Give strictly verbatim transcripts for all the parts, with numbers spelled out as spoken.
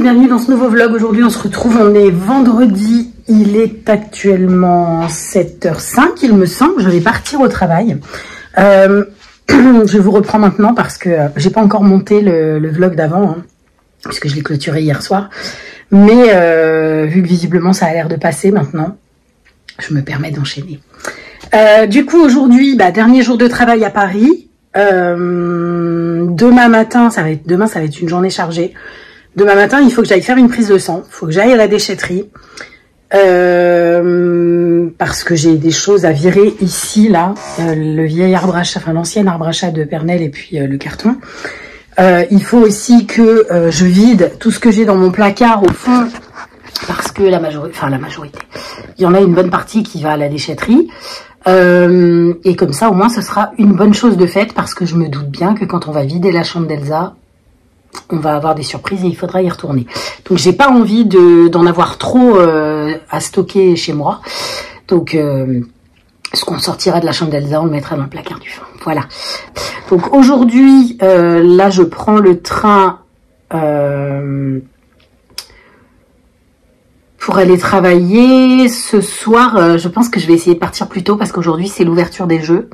bienvenue dans ce nouveau vlog. Aujourd'hui on se retrouve, on est vendredi, il est actuellement sept heures cinq il me semble, je vais partir au travail. Euh, je vous reprends maintenant parce que euh, j'ai pas encore monté le, le vlog d'avant, hein, puisque je l'ai clôturé hier soir. Mais euh, vu que visiblement ça a l'air de passer maintenant, je me permets d'enchaîner. Euh, du coup aujourd'hui, bah, dernier jour de travail à Paris. Euh, demain matin, ça va être, demain ça va être une journée chargée. Demain matin, il faut que j'aille faire une prise de sang. Il faut que j'aille à la déchetterie. Euh, parce que j'ai des choses à virer ici, là. Euh, le vieil arbre à chat, enfin l'ancien arbre à chat de Pernelle et puis euh, le carton. Euh, il faut aussi que euh, je vide tout ce que j'ai dans mon placard au fond. Parce que la majorité, enfin la majorité, il y en a une bonne partie qui va à la déchetterie. Euh, et comme ça, au moins, ce sera une bonne chose de faite. Parce que je me doute bien que quand on va vider la chambre d'Elsa, on va avoir des surprises et il faudra y retourner. Donc j'ai pas envie de d'en avoir trop euh, à stocker chez moi. Donc euh, ce qu'on sortira de la chambre d'Elsa, on le mettra dans le placard du fond. Voilà. Donc aujourd'hui, euh, là je prends le train euh, pour aller travailler. Ce soir, euh, je pense que je vais essayer de partir plus tôt parce qu'aujourd'hui c'est l'ouverture des jeux.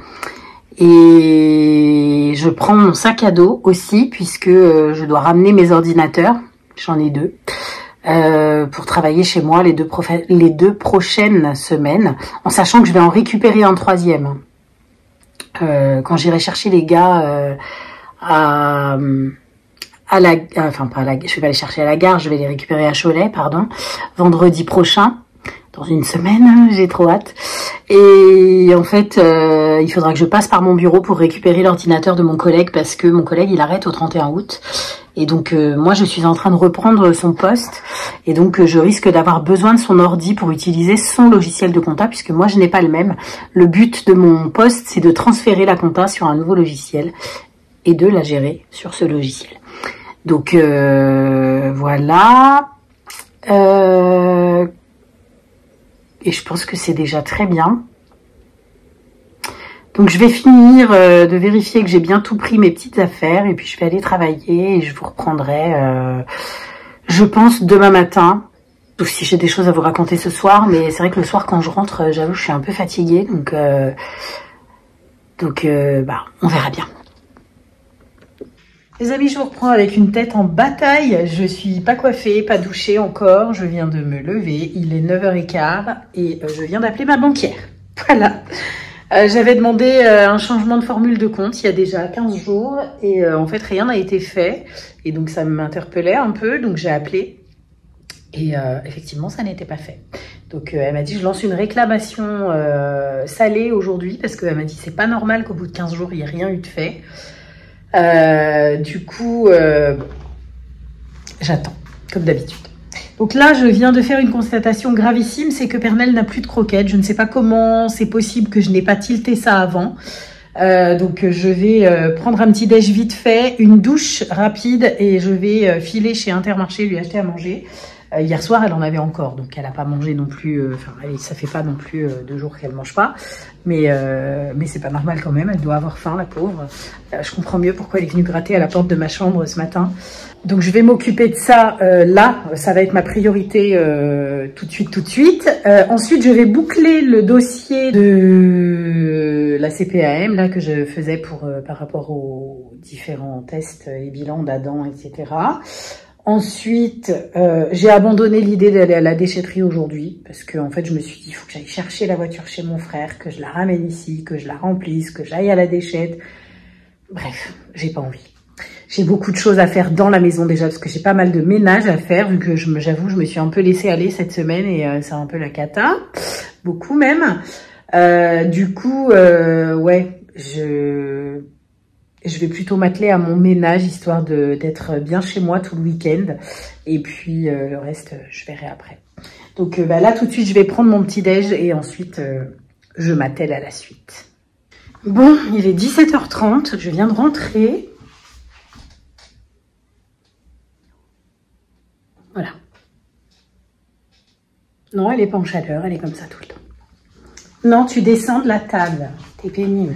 Et je prends mon sac à dos aussi, puisque euh, je dois ramener mes ordinateurs, j'en ai deux, euh, pour travailler chez moi les deux, les deux prochaines semaines, en sachant que je vais en récupérer un troisième. Euh, quand j'irai chercher les gars euh, à, à la... Enfin, pas à la, je vais pas les chercher à la gare, je vais les récupérer à Cholet, pardon, vendredi prochain. Dans une semaine, j'ai trop hâte. Et en fait, euh, il faudra que je passe par mon bureau pour récupérer l'ordinateur de mon collègue parce que mon collègue, il arrête au trente et un août. Et donc, euh, moi, je suis en train de reprendre son poste. Et donc, euh, je risque d'avoir besoin de son ordi pour utiliser son logiciel de compta puisque moi, je n'ai pas le même. Le but de mon poste, c'est de transférer la compta sur un nouveau logiciel et de la gérer sur ce logiciel. Donc, euh, voilà. Euh... Et je pense que c'est déjà très bien. Donc je vais finir euh, de vérifier que j'ai bien tout pris mes petites affaires. Et puis je vais aller travailler et je vous reprendrai, euh, je pense, demain matin. Sauf si j'ai des choses à vous raconter ce soir. Mais c'est vrai que le soir quand je rentre, j'avoue, je suis un peu fatiguée. Donc, euh, donc euh, bah, on verra bien. Les amis, je vous reprends avec une tête en bataille. Je suis pas coiffée, pas douchée encore. Je viens de me lever. Il est neuf heures quinze et euh, je viens d'appeler ma banquière. Voilà. Euh, J'avais demandé euh, un changement de formule de compte il y a déjà quinze jours et euh, en fait rien n'a été fait. Et donc ça m'interpellait un peu. Donc j'ai appelé et euh, effectivement ça n'était pas fait. Donc euh, elle m'a dit je lance une réclamation euh, salée aujourd'hui parce qu'elle m'a dit c'est pas normal qu'au bout de quinze jours il n'y ait rien eu de fait. Euh, du coup, euh, j'attends, comme d'habitude. Donc là, je viens de faire une constatation gravissime, c'est que Pernelle n'a plus de croquettes. Je ne sais pas comment c'est possible que je n'ai pas tilté ça avant. Euh, donc je vais euh, prendre un petit déj vite fait, une douche rapide et je vais euh, filer chez Intermarché, lui acheter à manger. Euh, hier soir, elle en avait encore, donc elle n'a pas mangé non plus. Enfin, euh, ça fait pas non plus euh, deux jours qu'elle mange pas, mais euh, mais c'est pas normal quand même. Elle doit avoir faim, la pauvre. Euh, je comprends mieux pourquoi elle est venue gratter à la porte de ma chambre ce matin. Donc je vais m'occuper de ça euh, là. Ça va être ma priorité euh, tout de suite, tout de suite. Euh, ensuite, je vais boucler le dossier de la C P A M là que je faisais pour euh, par rapport aux différents tests et bilans d'Adam, et cetera. Ensuite, euh, j'ai abandonné l'idée d'aller à la déchetterie aujourd'hui parce que en fait, je me suis dit, il faut que j'aille chercher la voiture chez mon frère, que je la ramène ici, que je la remplisse, que j'aille à la déchette. Bref, j'ai pas envie. J'ai beaucoup de choses à faire dans la maison déjà parce que j'ai pas mal de ménage à faire vu que je me, j'avoue, je me suis un peu laissée aller cette semaine et euh, c'est un peu la cata, beaucoup même. Euh, du coup, euh, ouais, je... Je vais plutôt m'atteler à mon ménage, histoire de d'être bien chez moi tout le week-end. Et puis, euh, le reste, je verrai après. Donc euh, bah, là, tout de suite, je vais prendre mon petit-déj et ensuite, euh, je m'attelle à la suite. Bon, il est dix-sept heures trente, je viens de rentrer. Voilà. Non, elle n'est pas en chaleur, elle est comme ça tout le temps. Non, tu descends de la table, t'es pénible.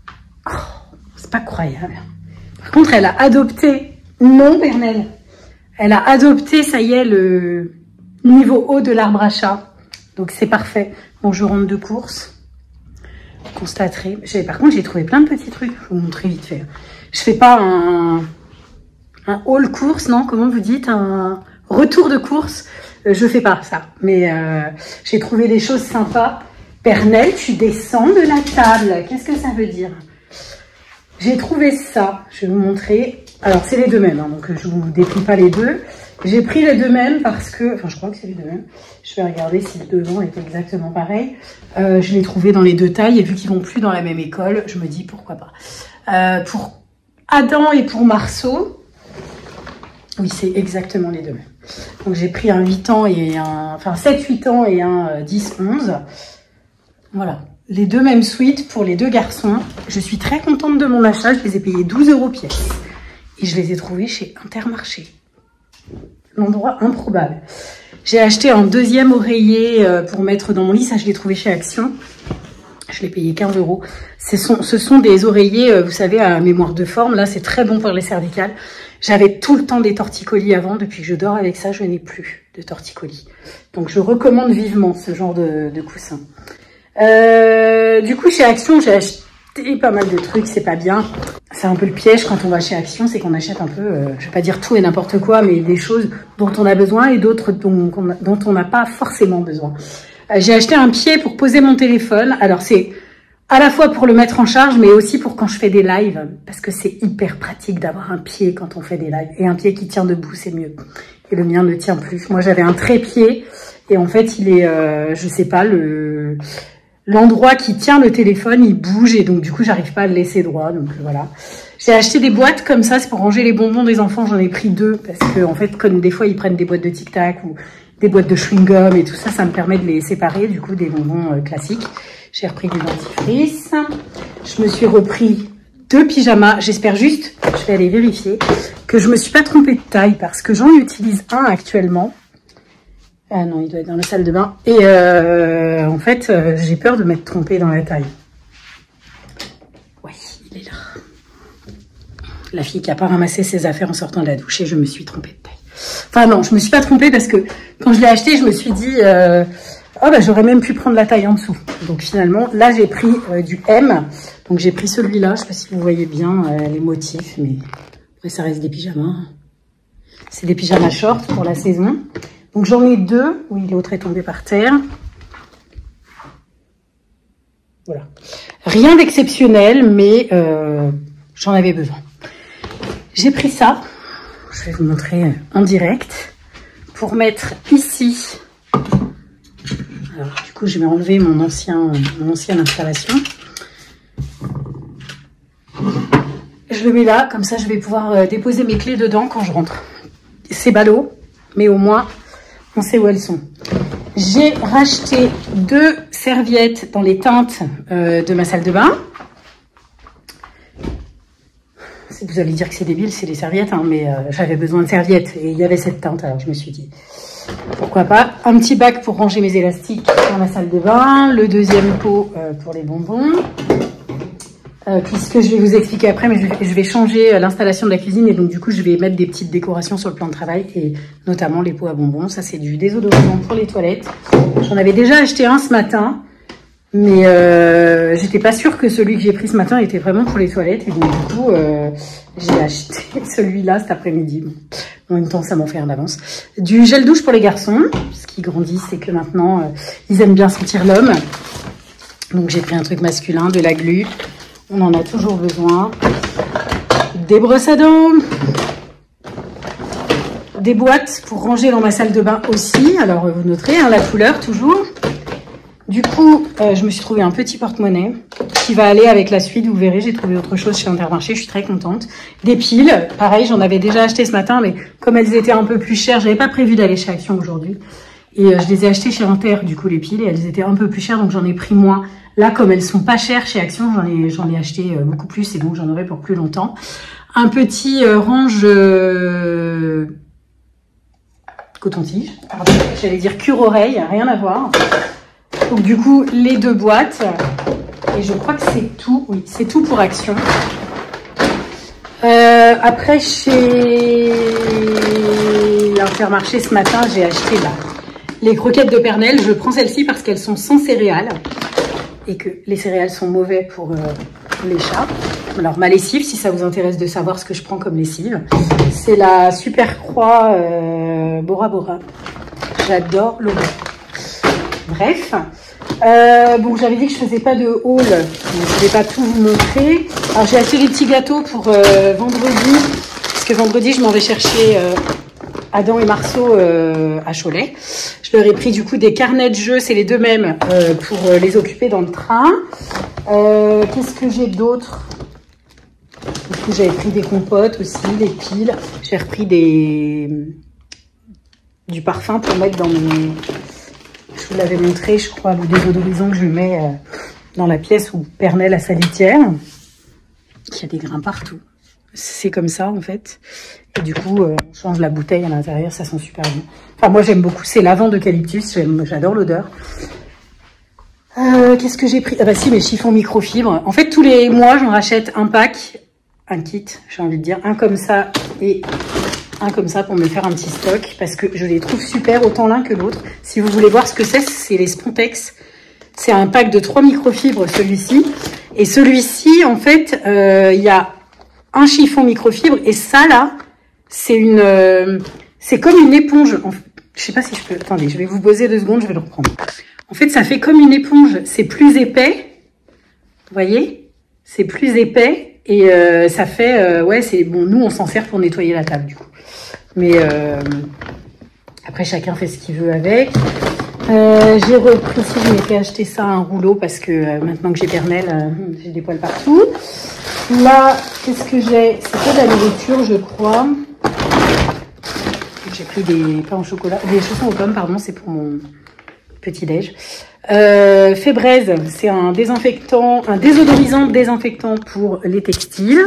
Oh, c'est pas croyable. Par contre, elle a adopté. Non, Pernelle. Elle a adopté, ça y est, le niveau haut de l'arbre à chat. Donc c'est parfait. Bon, je rentre de course. Vous constaterez. Par contre, j'ai trouvé plein de petits trucs. Je vais vous montrer vite fait. Je fais pas un, un haul course, non? Comment vous dites? Un retour de course. Euh, je fais pas ça. Mais euh, j'ai trouvé des choses sympas. Pernel, tu descends de la table. Qu'est-ce que ça veut dire? J'ai trouvé ça. Je vais vous montrer. Alors, c'est les deux mêmes. Hein, donc, je vous déplie pas les deux. J'ai pris les deux mêmes parce que... Enfin, je crois que c'est les deux mêmes. Je vais regarder si le devant est exactement pareil. Euh, je l'ai trouvé dans les deux tailles. Et vu qu'ils vont plus dans la même école, je me dis pourquoi pas. Euh, pour Adam et pour Marceau, oui, c'est exactement les deux mêmes. Donc, j'ai pris un huit ans et un... Enfin, sept huit ans et un dix onze. Voilà. Les deux mêmes suites pour les deux garçons. Je suis très contente de mon achat. Je les ai payés douze euros pièce. Et je les ai trouvés chez Intermarché. L'endroit improbable. J'ai acheté un deuxième oreiller pour mettre dans mon lit. Ça, je l'ai trouvé chez Action. Je l'ai payé quinze euros. Ce sont, ce sont des oreillers, vous savez, à mémoire de forme. Là, c'est très bon pour les cervicales. J'avais tout le temps des torticolis avant. Depuis que je dors avec ça, je n'ai plus de torticolis. Donc, je recommande vivement ce genre de, de coussin. Euh, du coup, chez Action, j'ai acheté pas mal de trucs. C'est pas bien. C'est un peu le piège quand on va chez Action, c'est qu'on achète un peu, euh, je vais pas dire tout et n'importe quoi, mais des choses dont on a besoin et d'autres dont, dont on n'a pas forcément besoin. Euh, j'ai acheté un pied pour poser mon téléphone. Alors, c'est à la fois pour le mettre en charge, mais aussi pour quand je fais des lives, parce que c'est hyper pratique d'avoir un pied quand on fait des lives. Et un pied qui tient debout, c'est mieux. Et le mien ne tient plus. Moi, j'avais un trépied et en fait, il est, euh, je sais pas, le... L'endroit qui tient le téléphone, il bouge et donc du coup, j'arrive pas à le laisser droit. Donc voilà. J'ai acheté des boîtes comme ça, c'est pour ranger les bonbons des enfants. J'en ai pris deux parce que en fait, comme des fois, ils prennent des boîtes de Tic Tac ou des boîtes de chewing-gum et tout ça, ça me permet de les séparer du coup des bonbons euh, classiques. J'ai repris du dentifrice. Je me suis repris deux pyjamas. J'espère juste, je vais aller vérifier, que je me suis pas trompée de taille parce que j'en utilise un actuellement. Ah non, il doit être dans la salle de bain. Et euh, en fait, euh, j'ai peur de m'être trompée dans la taille. Oui, il est là. La fille qui a pas ramassé ses affaires en sortant de la douche et je me suis trompée de taille. Enfin non, je me suis pas trompée parce que quand je l'ai acheté, je me suis dit... Euh, oh bah j'aurais même pu prendre la taille en dessous. Donc finalement, là j'ai pris euh, du M. Donc j'ai pris celui-là. Je sais pas si vous voyez bien euh, les motifs, mais après ça reste des pyjamas. C'est des pyjamas shorts pour la saison. Donc j'en ai deux. Oui, l'autre est tombé par terre. Voilà. Rien d'exceptionnel, mais euh, j'en avais besoin. J'ai pris ça. Je vais vous montrer en direct. Pour mettre ici. Alors, du coup, je vais enlever mon, ancien, mon ancienne installation. Je le mets là. Comme ça, je vais pouvoir euh, déposer mes clés dedans quand je rentre. C'est ballot, mais au moins... on sait où elles sont. J'ai racheté deux serviettes dans les teintes euh, de ma salle de bain. Vous allez dire que c'est débile, c'est des serviettes, hein, mais euh, j'avais besoin de serviettes et il y avait cette teinte, alors je me suis dit, pourquoi pas. Un petit bac pour ranger mes élastiques dans ma salle de bain, le deuxième pot euh, pour les bonbons. Euh, puisque je vais vous expliquer après, mais je vais, je vais changer l'installation de la cuisine et donc du coup je vais mettre des petites décorations sur le plan de travail et notamment les pots à bonbons. Ça c'est du désodorisant pour les toilettes. J'en avais déjà acheté un ce matin, mais euh, j'étais pas sûre que celui que j'ai pris ce matin était vraiment pour les toilettes et donc du coup euh, j'ai acheté celui-là cet après-midi. Bon, en même temps ça m'en fait un d'avance. Du gel douche pour les garçons, parce qu'ils grandissent et que maintenant euh, ils aiment bien sentir l'homme. Donc j'ai pris un truc masculin, de la glu. On en a toujours besoin. Des brosses à dents. Des boîtes pour ranger dans ma salle de bain aussi. Alors, vous noterez, hein, la couleur toujours. Du coup, euh, je me suis trouvé un petit porte-monnaie qui va aller avec la suite. Vous verrez, j'ai trouvé autre chose chez Intermarché. Je suis très contente. Des piles. Pareil, j'en avais déjà acheté ce matin, mais comme elles étaient un peu plus chères, j'avais pas prévu d'aller chez Action aujourd'hui. Et euh, je les ai achetées chez Inter, du coup, les piles. Et elles étaient un peu plus chères, donc j'en ai pris moins. Là, comme elles sont pas chères chez Action, j'en ai, j'en ai acheté beaucoup plus et donc j'en aurai pour plus longtemps. Un petit euh, range euh, coton-tige. J'allais dire cure-oreille, rien à voir. Donc du coup, les deux boîtes. Et je crois que c'est tout. Oui, c'est tout pour Action. Euh, après, chez Intermarché ce matin, j'ai acheté là, les croquettes de Pernelle. Je prends celles-ci parce qu'elles sont sans céréales et que les céréales sont mauvais pour, euh, pour les chats. Alors ma lessive, si ça vous intéresse de savoir ce que je prends comme lessive, c'est la Super Croix euh, Bora Bora. J'adore l'odeur. Bref, euh, bon, j'avais dit que je faisais pas de haul, donc je vais pas tout vous montrer. Alors j'ai acheté des petits gâteaux pour euh, vendredi, parce que vendredi je m'en vais chercher euh, Adam et Marceau euh, à Cholet. Je leur ai pris du coup des carnets de jeux, c'est les deux mêmes, euh, pour euh, les occuper dans le train. Euh, Qu'est-ce que j'ai d'autre? Du coup j'avais pris des compotes aussi, des piles. J'ai repris des du parfum pour mettre dans mes... Je vous l'avais montré, je crois, le désodorisant que je mets euh, dans la pièce où Pernelle a sa litière. Il y a des grains partout. C'est comme ça, en fait. Et du coup, euh, on change la bouteille à l'intérieur, ça sent super bon. Enfin, moi, j'aime beaucoup. C'est lavande d'eucalyptus, j'adore l'odeur. Euh, Qu'est-ce que j'ai pris? Ah bah si, mes chiffons microfibres. En fait, tous les mois, j'en rachète un pack, un kit, j'ai envie de dire. Un comme ça et... un comme ça pour me faire un petit stock parce que je les trouve super autant l'un que l'autre. Si vous voulez voir ce que c'est, c'est les Spontex. C'est un pack de trois microfibres celui-ci. Et celui-ci, en fait, euh, il y a un chiffon microfibre et ça là, c'est une, euh, c'est comme une éponge. En fait, je sais pas si je peux. Attendez, je vais vous poser deux secondes, je vais le reprendre. En fait, ça fait comme une éponge. C'est plus épais. Vous voyez, c'est plus épais et euh, ça fait, euh, ouais, c'est bon. Nous, on s'en sert pour nettoyer la table du coup. Mais euh, après, chacun fait ce qu'il veut avec. Euh, j'ai repris aussi, je m'étais acheté ça, un rouleau, parce que euh, maintenant que j'ai Pernelle, euh, j'ai des poils partout. Là, qu'est-ce que j'ai? C'est pas de la nourriture, je crois. J'ai pris des pains au chocolat, des chaussons aux pommes, pardon, c'est pour mon petit-déj. Euh, Febreze, c'est un désinfectant, un désodorisant désinfectant pour les textiles.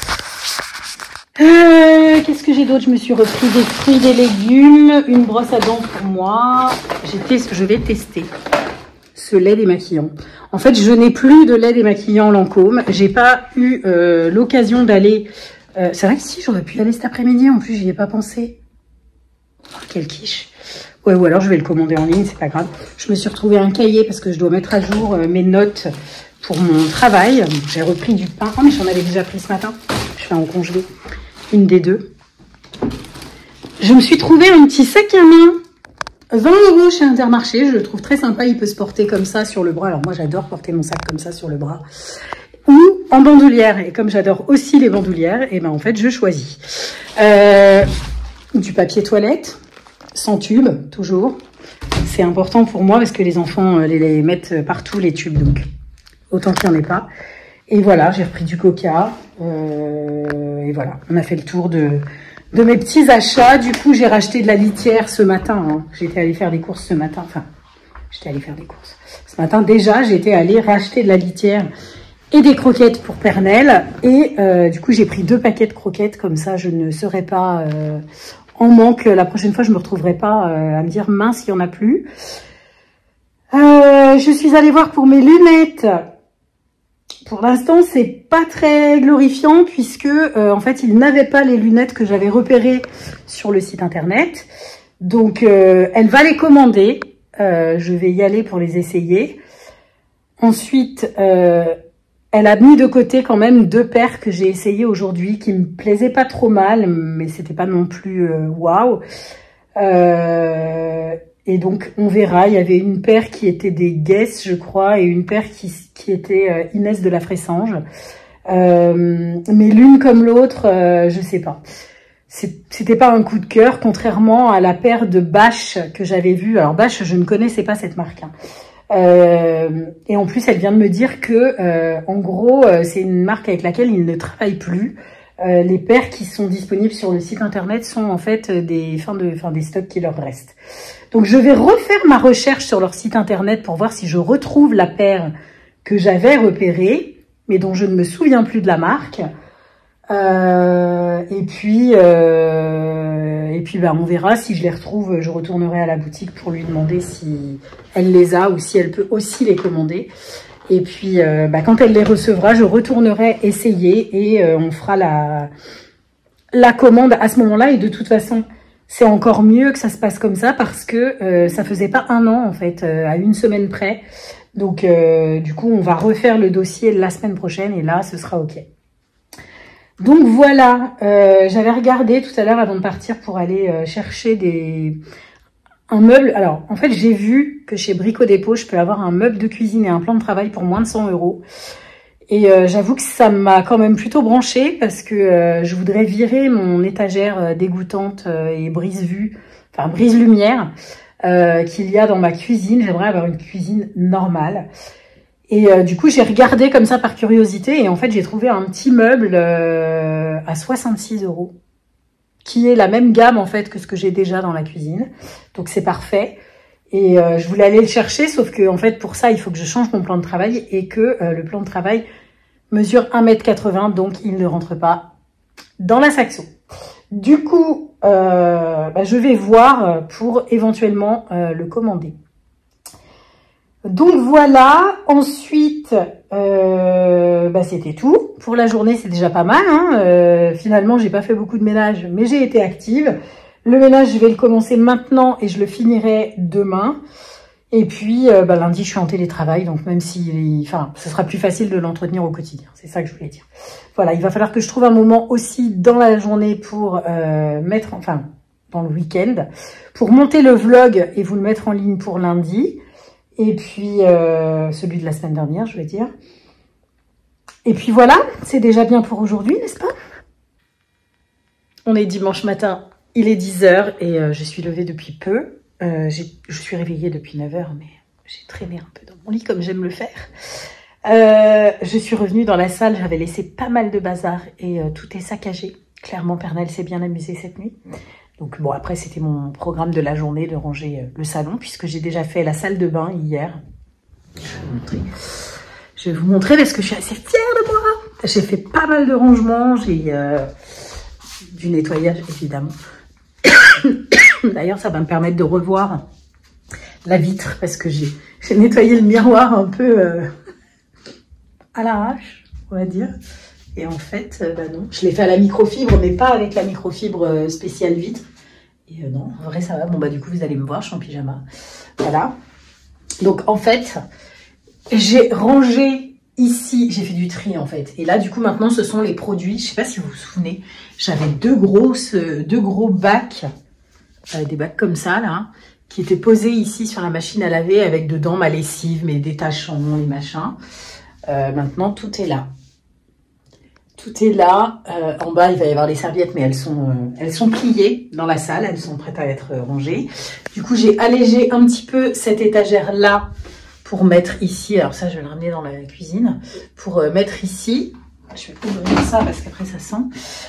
Euh, Qu'est-ce que j'ai d'autre? Je me suis repris des fruits, des légumes, une brosse à dents pour moi. J'ai je vais tester ce lait démaquillant. En fait, je n'ai plus de lait démaquillant Lancôme. J'ai pas eu euh, l'occasion d'aller... Euh, c'est vrai que si, j'aurais pu y aller cet après-midi. En plus, j'y ai pas pensé. Oh, quelle quiche. Ouais, ou alors je vais le commander en ligne, c'est pas grave. Je me suis retrouvée un cahier parce que je dois mettre à jour euh, mes notes pour mon travail. J'ai repris du pain. Oh, mais j'en avais déjà pris ce matin. Je fais en congelé. Une des deux. Je me suis trouvé un petit sac à main, vingt euros chez Intermarché. Je le trouve très sympa. Il peut se porter comme ça sur le bras. Alors moi, j'adore porter mon sac comme ça sur le bras. Ou en bandoulière. Et comme j'adore aussi les bandoulières, et ben en fait, je choisis. Euh, du papier toilette, sans tube, toujours. C'est important pour moi parce que les enfants les, les mettent partout, les tubes. Donc, autant qu'il n'y en ait pas. Et voilà, j'ai repris du coca. Euh, et voilà, on a fait le tour de, de mes petits achats. Du coup, j'ai racheté de la litière ce matin. Hein. J'étais allée faire des courses ce matin. Enfin, j'étais allée faire des courses. Ce matin, déjà, j'étais allée racheter de la litière et des croquettes pour Pernelle. Et euh, du coup, j'ai pris deux paquets de croquettes. Comme ça, je ne serai pas euh, en manque. La prochaine fois, je ne me retrouverai pas euh, à me dire, mince, il n'y en a plus. Euh, je suis allée voir pour mes lunettes. Pour l'instant, c'est pas très glorifiant puisque euh, en fait, ils n'avaient pas les lunettes que j'avais repérées sur le site internet. Donc, euh, elle va les commander. Euh, je vais y aller pour les essayer. Ensuite, euh, elle a mis de côté quand même deux paires que j'ai essayées aujourd'hui qui me plaisaient pas trop mal, mais c'était pas non plus euh, waouh. Euh, Et donc, on verra. Il y avait une paire qui était des Guess, je crois, et une paire qui, qui était euh, Inès de la Fressange. Euh, mais l'une comme l'autre, euh, je sais pas. C'était pas un coup de cœur, contrairement à la paire de Bache que j'avais vue. Alors, Bache, je ne connaissais pas cette marque. Hein. Euh, et en plus, elle vient de me dire que, euh, en gros, euh, c'est une marque avec laquelle ils ne travaillent plus. Euh, les paires qui sont disponibles sur le site internet sont en fait des fins de, fin des stocks qui leur restent. Donc, je vais refaire ma recherche sur leur site internet pour voir si je retrouve la paire que j'avais repérée, mais dont je ne me souviens plus de la marque. Euh, et puis, euh, et puis bah, on verra. Si je les retrouve, je retournerai à la boutique pour lui demander si elle les a ou si elle peut aussi les commander. Et puis, euh, bah, quand elle les recevra, je retournerai essayer et euh, on fera la, la commande à ce moment-là. Et de toute façon, c'est encore mieux que ça se passe comme ça parce que euh, ça faisait pas un an en fait, euh, à une semaine près. Donc euh, du coup, on va refaire le dossier la semaine prochaine et là, ce sera OK. Donc voilà, euh, j'avais regardé tout à l'heure avant de partir pour aller euh, chercher des un meuble. Alors en fait, j'ai vu que chez Brico Dépôt, je peux avoir un meuble de cuisine et un plan de travail pour moins de cent euros. Et euh, j'avoue que ça m'a quand même plutôt branchée parce que euh, je voudrais virer mon étagère euh, dégoûtante euh, et brise-vue, enfin brise-lumière euh, qu'il y a dans ma cuisine. J'aimerais avoir une cuisine normale. Et euh, du coup, j'ai regardé comme ça par curiosité et en fait, j'ai trouvé un petit meuble euh, à soixante-six euros qui est la même gamme en fait que ce que j'ai déjà dans la cuisine. Donc c'est parfait. Et euh, je voulais aller le chercher, sauf que en fait pour ça il faut que je change mon plan de travail et que euh, le plan de travail mesure un mètre quatre-vingts, donc il ne rentre pas dans la Saxo. Du coup, euh, bah, je vais voir pour éventuellement euh, le commander. Donc voilà, ensuite euh, bah, c'était tout. Pour la journée c'est déjà pas mal, hein. euh, finalement j'ai pas fait beaucoup de ménage mais j'ai été active. Le ménage, je vais le commencer maintenant et je le finirai demain. Et puis, euh, bah, lundi, je suis en télétravail. Donc, même si, enfin, ce sera plus facile de l'entretenir au quotidien. C'est ça que je voulais dire. Voilà, il va falloir que je trouve un moment aussi dans la journée pour euh, mettre, enfin, dans le week-end, pour monter le vlog et vous le mettre en ligne pour lundi. Et puis, euh, celui de la semaine dernière, je vais dire. Et puis voilà, c'est déjà bien pour aujourd'hui, n'est-ce pas? On est dimanche matin. Il est dix heures et euh, je suis levée depuis peu. Euh, je suis réveillée depuis neuf heures, mais j'ai traîné un peu dans mon lit comme j'aime le faire. Euh, je suis revenue dans la salle, j'avais laissé pas mal de bazar et euh, tout est saccagé. Clairement, Pernelle s'est bien amusée cette nuit. Donc bon, après, c'était mon programme de la journée de ranger euh, le salon, puisque j'ai déjà fait la salle de bain hier. Je vais vous montrer. Je vais vous montrer parce que je suis assez fière de moi. J'ai fait pas mal de rangements, j'ai euh, du nettoyage, évidemment. D'ailleurs, ça va me permettre de revoir la vitre parce que j'ai nettoyé le miroir un peu euh, à l'arrache, on va dire. Et en fait, euh, bah non, je l'ai fait à la microfibre, mais pas avec la microfibre euh, spéciale vitre. Et euh, non, en vrai, ça va. Bon, bah du coup, vous allez me voir, je suis en pyjama. Voilà. Donc, en fait, j'ai rangé ici, j'ai fait du tri, en fait. Et là, du coup, maintenant, ce sont les produits. Je sais pas si vous vous souvenez, j'avais deux grosses, deux gros bacs. Euh, des bacs comme ça, là, qui étaient posés ici sur la machine à laver avec dedans ma lessive, mes détachants, les machins. Euh, maintenant, tout est là. Tout est là. Euh, en bas, il va y avoir les serviettes, mais elles sont, euh, elles sont pliées dans la salle. Elles sont prêtes à être euh, rangées. Du coup, j'ai allégé un petit peu cette étagère-là pour mettre ici. Alors ça, je vais le ramener dans la cuisine. Pour euh, mettre ici. Je vais ouvrir ça parce qu'après, ça sent.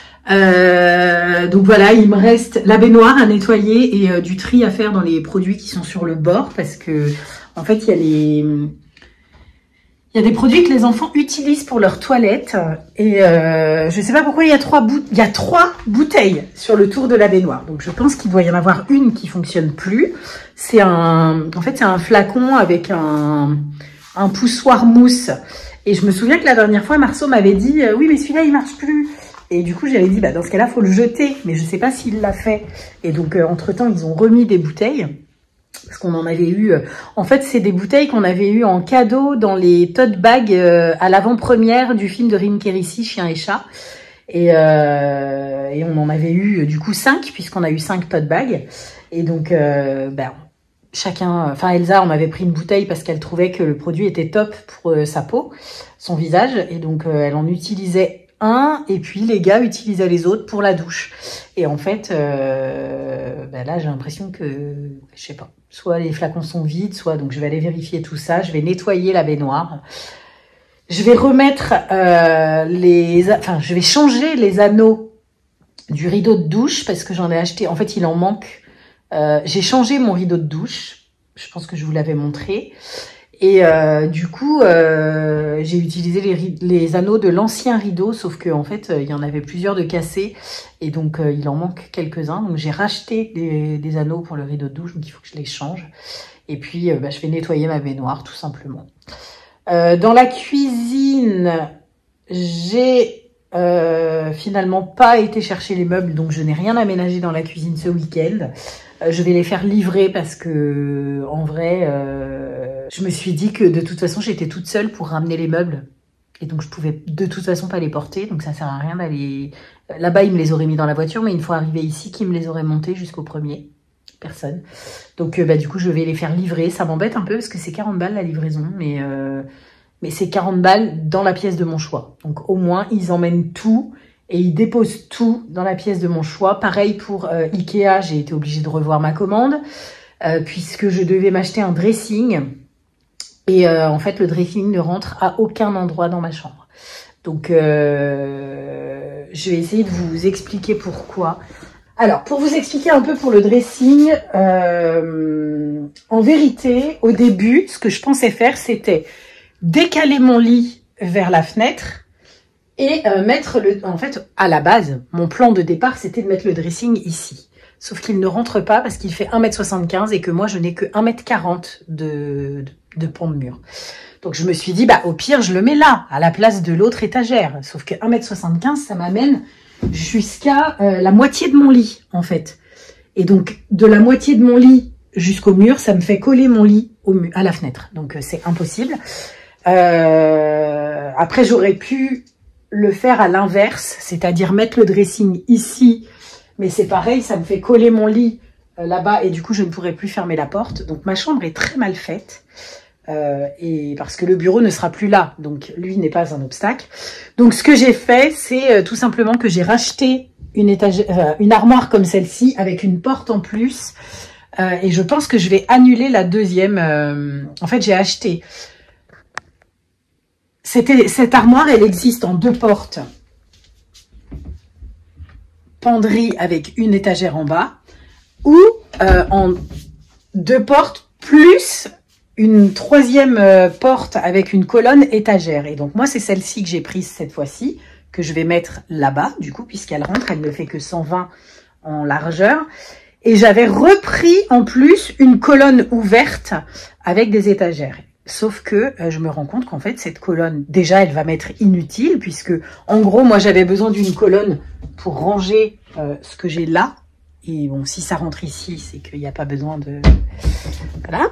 Euh, donc voilà, il me reste la baignoire à nettoyer et euh, du tri à faire dans les produits qui sont sur le bord parce que en fait il y a les il y a des produits que les enfants utilisent pour leur toilette et euh, je sais pas pourquoi il y a trois bouts il y a trois bouteilles sur le tour de la baignoire. Donc je pense qu'il doit y en avoir une qui fonctionne plus. C'est un en fait c'est un flacon avec un un poussoir mousse et je me souviens que la dernière fois Marceau m'avait dit euh, oui mais celui-là il marche plus. Et du coup, j'avais dit, bah, dans ce cas-là, il faut le jeter. Mais je ne sais pas s'il l'a fait. Et donc, euh, entre-temps, ils ont remis des bouteilles. Parce qu'on en avait eu... Euh, en fait, c'est des bouteilles qu'on avait eues en cadeau dans les tote bags euh, à l'avant-première du film de Rim Kérissi, Chien et Chat. Et, euh, et on en avait eu, du coup, cinq, puisqu'on a eu cinq tote bags. Et donc, euh, bah, chacun... Enfin, Elsa, on avait pris une bouteille parce qu'elle trouvait que le produit était top pour euh, sa peau, son visage. Et donc, euh, elle en utilisait un, et puis les gars utilisaient les autres pour la douche. Et en fait, euh, ben là, j'ai l'impression que, je sais pas, soit les flacons sont vides, soit, donc je vais aller vérifier tout ça, je vais nettoyer la baignoire. Je vais remettre euh, les, enfin, je vais changer les anneaux du rideau de douche parce que j'en ai acheté, en fait, il en manque. Euh, j'ai changé mon rideau de douche, je pense que je vous l'avais montré. Et euh, du coup, euh, j'ai utilisé les, les anneaux de l'ancien rideau, sauf qu'en fait, euh, il y en avait plusieurs de cassés, et donc euh, il en manque quelques-uns. Donc j'ai racheté des, des anneaux pour le rideau de douche, donc il faut que je les change. Et puis, euh, bah, je vais nettoyer ma baignoire, tout simplement. Euh, dans la cuisine, j'ai euh, finalement pas été chercher les meubles, donc je n'ai rien aménagé dans la cuisine ce week-end. Euh, je vais les faire livrer parce que, en vrai, euh, je me suis dit que de toute façon, j'étais toute seule pour ramener les meubles. Et donc, je pouvais de toute façon pas les porter, donc ça sert à rien d'aller... Là-bas, ils me les auraient mis dans la voiture, mais une fois arrivé ici, qui me les aurait montés jusqu'au premier? Personne. Donc, euh, bah, du coup, je vais les faire livrer. Ça m'embête un peu parce que c'est quarante balles la livraison, mais... Euh... Mais c'est quarante balles dans la pièce de mon choix. Donc au moins, ils emmènent tout et ils déposent tout dans la pièce de mon choix. Pareil pour euh, Ikea, j'ai été obligée de revoir ma commande euh, puisque je devais m'acheter un dressing. Et euh, en fait, le dressing ne rentre à aucun endroit dans ma chambre. Donc, euh, je vais essayer de vous expliquer pourquoi. Alors, pour vous expliquer un peu pour le dressing, euh, en vérité, au début, ce que je pensais faire, c'était décaler mon lit vers la fenêtre et euh, mettre le... En fait, à la base, mon plan de départ, c'était de mettre le dressing ici. Sauf qu'il ne rentre pas parce qu'il fait un mètre soixante-quinze et que moi, je n'ai que un mètre quarante de, de, de pan de mur. Donc, je me suis dit, bah au pire, je le mets là, à la place de l'autre étagère. Sauf que un mètre soixante-quinze, ça m'amène jusqu'à euh, la moitié de mon lit, en fait. Et donc, de la moitié de mon lit jusqu'au mur, ça me fait coller mon lit au mur, à la fenêtre. Donc, euh, c'est impossible. Euh, après, j'aurais pu le faire à l'inverse, c'est-à-dire mettre le dressing ici, mais c'est pareil, ça me fait coller mon lit euh, là-bas et du coup, je ne pourrai plus fermer la porte. Donc, ma chambre est très mal faite euh, et parce que le bureau ne sera plus là, donc lui n'est pas un obstacle. Donc, ce que j'ai fait, c'est euh, tout simplement que j'ai racheté une, étagère, euh, une armoire comme celle-ci avec une porte en plus euh, et je pense que je vais annuler la deuxième. Euh, en fait, j'ai acheté... C'était, cette armoire, elle existe en deux portes. Penderie avec une étagère en bas. Ou euh, en deux portes plus une troisième euh, porte avec une colonne étagère. Et donc moi, c'est celle-ci que j'ai prise cette fois-ci, que je vais mettre là-bas, du coup, puisqu'elle rentre. Elle ne fait que cent vingt en largeur. Et j'avais repris en plus une colonne ouverte avec des étagères. Sauf que euh, je me rends compte qu'en fait, cette colonne, déjà, elle va m'être inutile puisque, en gros, moi, j'avais besoin d'une colonne pour ranger euh, ce que j'ai là. Et bon, si ça rentre ici, c'est qu'il n'y a pas besoin de... Voilà.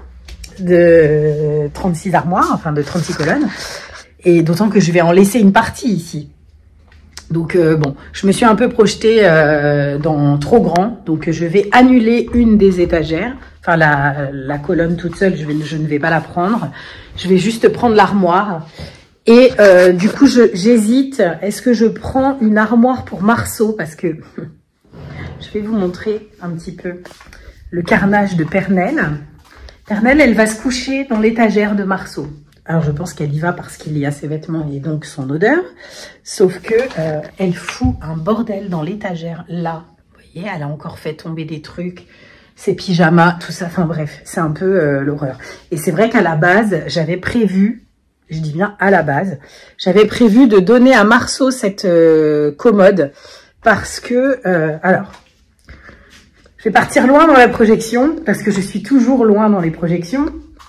De trente-six armoires, enfin de trente-six colonnes. Et d'autant que je vais en laisser une partie ici. Donc, euh, bon, je me suis un peu projetée euh, dans trop grand. Donc, je vais annuler une des étagères. Enfin, la, la colonne toute seule, je, vais, je ne vais pas la prendre. Je vais juste prendre l'armoire. Et euh, du coup, j'hésite. Est-ce que je prends une armoire pour Marceau? Parce que je vais vous montrer un petit peu le carnage de Pernelle. Pernelle, elle va se coucher dans l'étagère de Marceau. Alors, je pense qu'elle y va parce qu'il y a ses vêtements et donc son odeur. Sauf que euh, elle fout un bordel dans l'étagère là. Vous voyez, elle a encore fait tomber des trucs. Ses pyjamas, tout ça, enfin bref, c'est un peu euh, l'horreur. Et c'est vrai qu'à la base, j'avais prévu, je dis bien à la base, j'avais prévu de donner à Marceau cette euh, commode parce que, euh, alors, je vais partir loin dans la projection parce que je suis toujours loin dans les projections.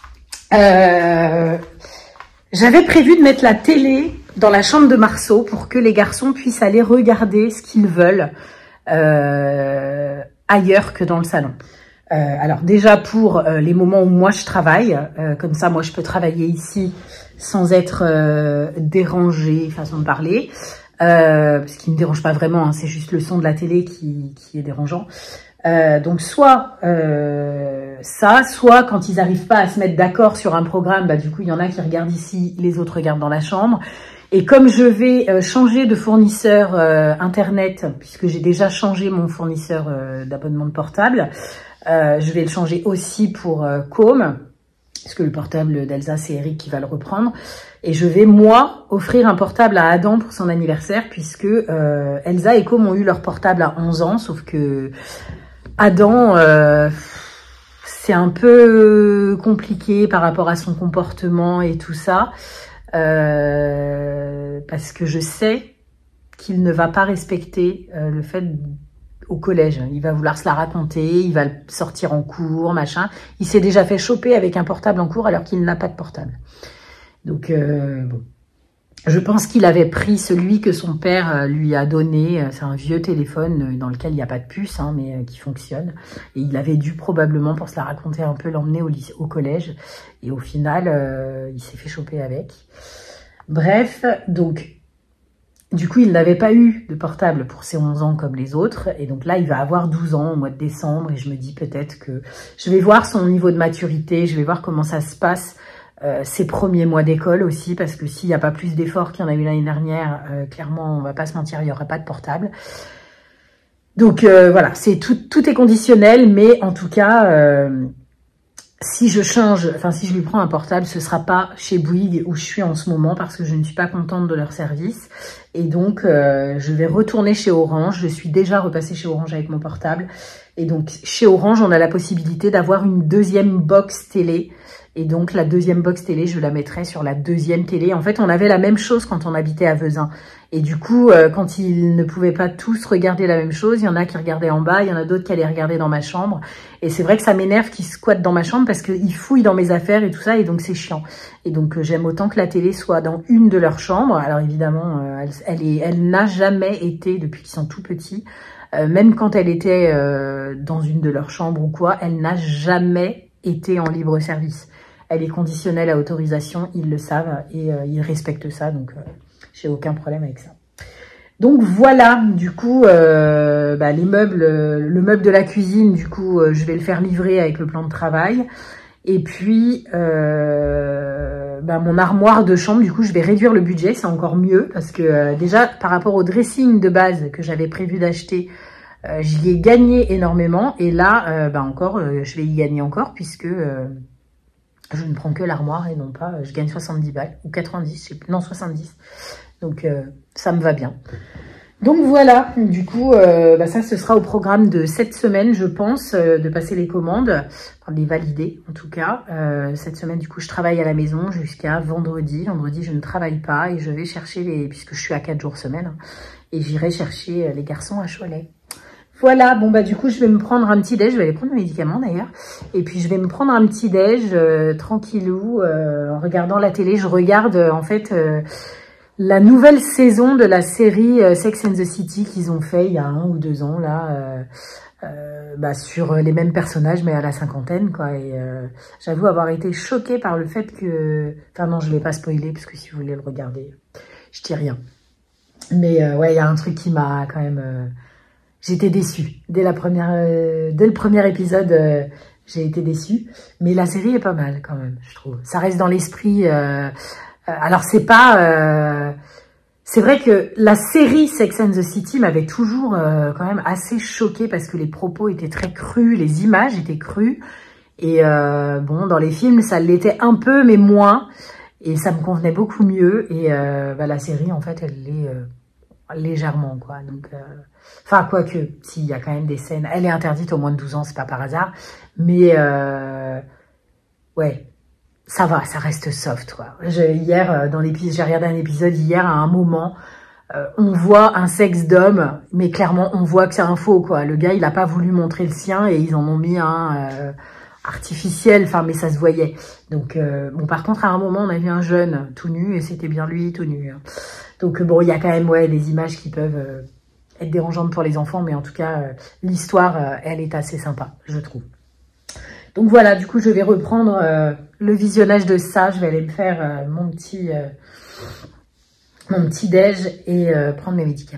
Euh, j'avais prévu de mettre la télé dans la chambre de Marceau pour que les garçons puissent aller regarder ce qu'ils veulent euh, ailleurs que dans le salon. Euh, alors déjà pour euh, les moments où moi je travaille, euh, comme ça moi je peux travailler ici sans être euh, dérangée, façon de parler, euh, ce qui ne me dérange pas vraiment, hein, c'est juste le son de la télé qui, qui est dérangeant. Euh, donc soit euh, ça, soit quand ils n'arrivent pas à se mettre d'accord sur un programme, bah du coup il y en a qui regardent ici, les autres regardent dans la chambre. Et comme je vais euh, changer de fournisseur euh, internet, puisque j'ai déjà changé mon fournisseur euh, d'abonnement de portable, euh, je vais le changer aussi pour euh, Com, parce que le portable d'Elsa, c'est Eric qui va le reprendre. Et je vais, moi, offrir un portable à Adam pour son anniversaire, puisque euh, Elsa et Com ont eu leur portable à onze ans, sauf que Adam, euh, c'est un peu compliqué par rapport à son comportement et tout ça. Euh, parce que je sais qu'il ne va pas respecter euh, le fait au collège. Il va vouloir se la raconter, il va sortir en cours, machin. Il s'est déjà fait choper avec un portable en cours alors qu'il n'a pas de portable. Donc, euh, bon. Je pense qu'il avait pris celui que son père lui a donné. C'est un vieux téléphone dans lequel il n'y a pas de puce, hein, mais qui fonctionne. Et il avait dû probablement, pour se la raconter un peu, l'emmener au, au collège. Et au final, euh, il s'est fait choper avec. Bref, donc, du coup, il n'avait pas eu de portable pour ses onze ans comme les autres. Et donc là, il va avoir douze ans au mois de décembre. Et je me dis peut-être que je vais voir son niveau de maturité. Je vais voir comment ça se passe. Euh, ses premiers mois d'école aussi, parce que s'il n'y a pas plus d'efforts qu'il y en a eu l'année dernière, euh, clairement, on va pas se mentir, il n'y aura pas de portable. Donc euh, voilà, c'est tout, tout est conditionnel, mais en tout cas, euh, si je change, enfin si je lui prends un portable, ce sera pas chez Bouygues où je suis en ce moment, parce que je ne suis pas contente de leur service. Et donc, euh, je vais retourner chez Orange. Je suis déjà repassée chez Orange avec mon portable. Et donc, chez Orange, on a la possibilité d'avoir une deuxième box télé. Et donc, la deuxième box télé, je la mettrai sur la deuxième télé. En fait, on avait la même chose quand on habitait à Vezin. Et du coup, euh, quand ils ne pouvaient pas tous regarder la même chose, il y en a qui regardaient en bas, il y en a d'autres qui allaient regarder dans ma chambre. Et c'est vrai que ça m'énerve qu'ils squattent dans ma chambre parce qu'ils fouillent dans mes affaires et tout ça, et donc c'est chiant. Et donc, euh, j'aime autant que la télé soit dans une de leurs chambres. Alors évidemment, euh, elle, elle, est, elle n'a jamais été, depuis qu'ils sont tout petits, euh, même quand elle était euh, dans une de leurs chambres ou quoi, elle n'a jamais été en libre service. Elle est conditionnelle à autorisation, ils le savent et euh, ils respectent ça, donc euh, j'ai aucun problème avec ça. Donc voilà, du coup, euh, bah, les meubles, le meuble de la cuisine, du coup, euh, je vais le faire livrer avec le plan de travail. Et puis, euh, bah, mon armoire de chambre, du coup, je vais réduire le budget, c'est encore mieux, parce que euh, déjà, par rapport au dressing de base que j'avais prévu d'acheter, euh, j'y ai gagné énormément. Et là, euh, bah, encore, euh, je vais y gagner encore, puisque... Euh, je ne prends que l'armoire et non pas, je gagne soixante-dix balles, ou quatre-vingt-dix, je sais plus, non soixante-dix. Donc euh, ça me va bien. Donc voilà, du coup, euh, bah ça ce sera au programme de cette semaine, je pense, euh, de passer les commandes, enfin de les valider en tout cas. Euh, cette semaine, du coup, je travaille à la maison jusqu'à vendredi. Vendredi, je ne travaille pas et je vais chercher les, puisque je suis à quatre jours semaine, hein, et j'irai chercher les garçons à Cholet. Voilà, bon bah du coup je vais me prendre un petit déj, je vais aller prendre mes médicaments d'ailleurs, et puis je vais me prendre un petit déj euh, tranquillou, euh, en regardant la télé. Je regarde euh, en fait euh, la nouvelle saison de la série euh, Sex and the City qu'ils ont fait il y a un ou deux ans là, euh, euh, bah, sur les mêmes personnages mais à la cinquantaine quoi. Et euh, j'avoue avoir été choquée par le fait que, enfin non je vais pas spoiler parce que si vous voulez le regarder, je dis rien. Mais euh, ouais il y a un truc qui m'a quand même... Euh, J'étais déçue. Dès, la première, euh, dès le premier épisode, euh, j'ai été déçue. Mais la série est pas mal quand même, je trouve. Ça reste dans l'esprit. Euh, euh, alors, c'est pas... Euh, c'est vrai que la série Sex and the City m'avait toujours euh, quand même assez choquée parce que les propos étaient très crus, les images étaient crues. Et euh, bon, dans les films, ça l'était un peu, mais moins. Et ça me convenait beaucoup mieux. Et euh, bah, la série, en fait, elle l'est euh, légèrement, quoi. Donc... Euh, Enfin, quoique, si, il y a quand même des scènes. Elle est interdite au moins de douze ans, c'est pas par hasard. Mais, euh, ouais, ça va, ça reste soft, quoi. Je, hier, dans l'épisode, j'ai regardé un épisode hier, à un moment, euh, on voit un sexe d'homme, mais clairement, on voit que c'est un faux, quoi. Le gars, il a pas voulu montrer le sien et ils en ont mis un euh, artificiel, enfin, mais ça se voyait. Donc, euh, bon, par contre, à un moment, on a vu un jeune tout nu et c'était bien lui tout nu. Hein. Donc, bon, il y a quand même, ouais, des images qui peuvent... Euh, être dérangeante pour les enfants, mais en tout cas, euh, l'histoire, euh, elle est assez sympa, je trouve. Donc voilà, du coup, je vais reprendre euh, le visionnage de ça. Je vais aller me faire euh, mon petit euh, mon petit déj et euh, prendre mes médicaments.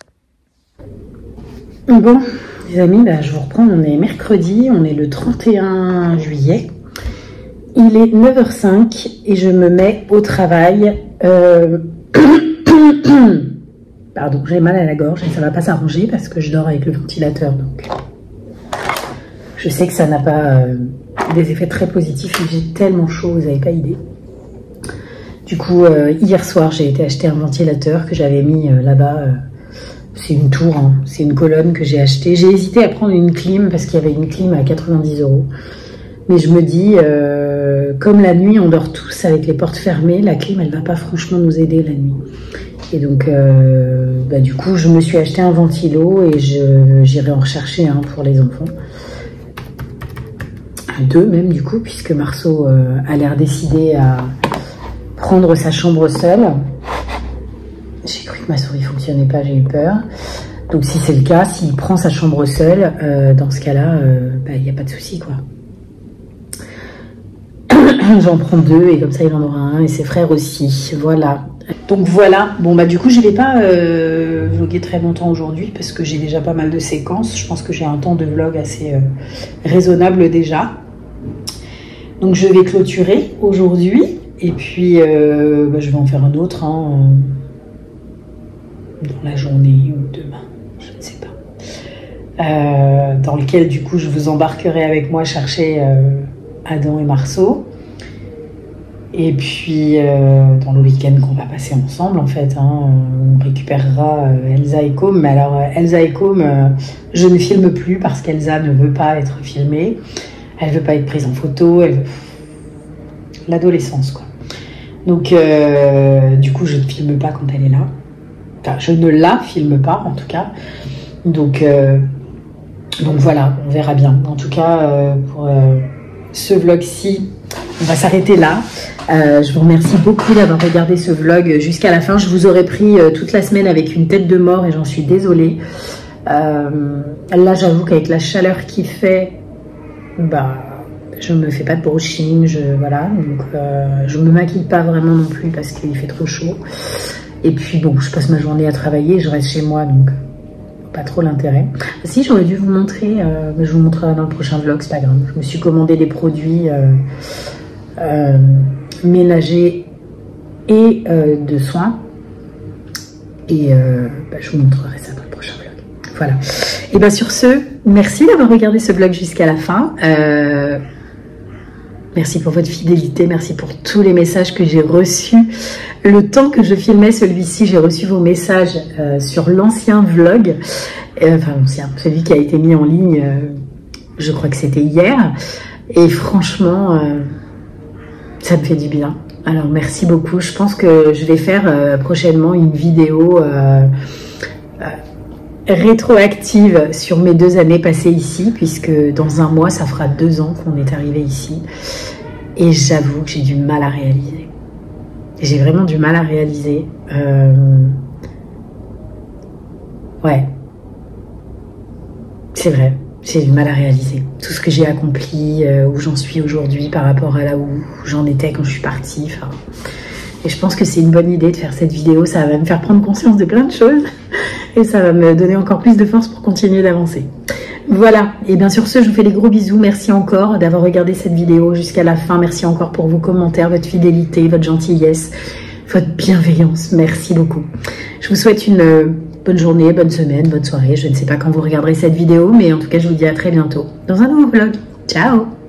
Bon, les amis, bah, je vous reprends. On est mercredi, on est le trente et un juillet. Il est neuf heures cinq et je me mets au travail. Euh... Pardon, j'ai mal à la gorge et ça va pas s'arranger parce que je dors avec le ventilateur. Donc, je sais que ça n'a pas euh, des effets très positifs. J'ai tellement chaud, vous n'avez pas idée. Du coup, euh, hier soir, j'ai été acheter un ventilateur que j'avais mis euh, là-bas. Euh, c'est une tour, hein, c'est une colonne que j'ai achetée. J'ai hésité à prendre une clim parce qu'il y avait une clim à quatre-vingt-dix euros. Mais je me dis, euh, comme la nuit, on dort tous avec les portes fermées. La clim, elle va pas franchement nous aider la nuit. Et donc, euh, bah, du coup, je me suis acheté un ventilo et j'irai en rechercher un pour les enfants. Deux même, du coup, puisque Marceau euh, a l'air décidé à prendre sa chambre seule. J'ai cru que ma souris fonctionnait pas, j'ai eu peur. Donc si c'est le cas, s'il prend sa chambre seul, euh, dans ce cas-là, il n'y a pas de souci, quoi. J'en prends deux et comme ça il en aura un et ses frères aussi. Voilà. Donc voilà. Bon bah du coup je vais pas euh, vlogger très longtemps aujourd'hui parce que j'ai déjà pas mal de séquences. Je pense que j'ai un temps de vlog assez euh, raisonnable déjà. Donc je vais clôturer aujourd'hui et puis euh, bah, je vais en faire un autre hein, dans la journée ou demain, je ne sais pas. Euh, dans lequel du coup je vous embarquerai avec moi chercher euh, Adam et Marceau. Et puis, euh, dans le week-end qu'on va passer ensemble, en fait, hein, on récupérera euh, Elsa et Com. Mais alors, euh, Elsa et Com, euh, je ne filme plus parce qu'Elsa ne veut pas être filmée. Elle ne veut pas être prise en photo. Elle veut... L'adolescence, quoi. Donc, euh, du coup, je ne filme pas quand elle est là. Enfin, je ne la filme pas, en tout cas. Donc, euh, donc voilà, on verra bien. En tout cas, euh, pour euh, ce vlog-ci, on va s'arrêter là. Euh, je vous remercie beaucoup d'avoir regardé ce vlog jusqu'à la fin. Je vous aurais pris euh, toute la semaine avec une tête de mort et j'en suis désolée. Euh, là, j'avoue qu'avec la chaleur qu'il fait, bah, je me fais pas de brushing. Je, voilà, donc euh, je me maquille pas vraiment non plus parce qu'il fait trop chaud. Et puis bon, je passe ma journée à travailler, je reste chez moi, donc pas trop l'intérêt. Si, j'aurais dû vous montrer, euh, mais je vous montrerai dans le prochain vlog, c'est pas grave. Je me suis commandé des produits euh, euh, ménagers et euh, de soins. Et euh, bah, je vous montrerai ça dans le prochain vlog. Voilà. Et bien sur ce, merci d'avoir regardé ce vlog jusqu'à la fin. Euh, merci pour votre fidélité, merci pour tous les messages que j'ai reçus. Le temps que je filmais celui-ci, j'ai reçu vos messages euh, sur l'ancien vlog. Euh, enfin, l'ancien, celui qui a été mis en ligne, euh, je crois que c'était hier. Et franchement, euh, ça me fait du bien. Alors, merci beaucoup. Je pense que je vais faire euh, prochainement une vidéo euh, euh, rétroactive sur mes deux années passées ici, puisque dans un mois, ça fera deux ans qu'on est arrivé ici. Et j'avoue que j'ai du mal à réaliser. J'ai vraiment du mal à réaliser. Euh... Ouais. C'est vrai. J'ai du mal à réaliser. Tout ce que j'ai accompli, euh, où j'en suis aujourd'hui par rapport à là où j'en étais quand je suis partie. Enfin... Et je pense que c'est une bonne idée de faire cette vidéo. Ça va me faire prendre conscience de plein de choses. Et ça va me donner encore plus de force pour continuer d'avancer. Voilà, et bien sur ce, je vous fais des gros bisous. Merci encore d'avoir regardé cette vidéo jusqu'à la fin. Merci encore pour vos commentaires, votre fidélité, votre gentillesse, votre bienveillance. Merci beaucoup. Je vous souhaite une bonne journée, bonne semaine, bonne soirée. Je ne sais pas quand vous regarderez cette vidéo, mais en tout cas, je vous dis à très bientôt dans un nouveau vlog. Ciao!